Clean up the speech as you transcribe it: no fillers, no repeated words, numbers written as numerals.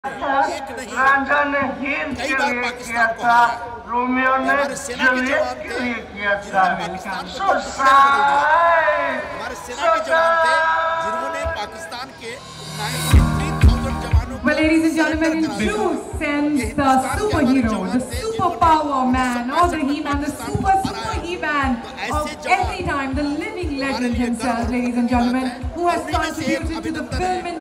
राजा ने हीर के लिए किया था, रोमियो ने जूलियट के लिए किया था। हमारे सेना के जवान थे जिन्होंने पाकिस्तान के 93,000 जवानों को। Well, ladies and gentlemen, in true sense, the superhero, the superpower man, or the He-Man, the super He-Man of every time, the living legend himself, ladies and gentlemen, who has contributed to the film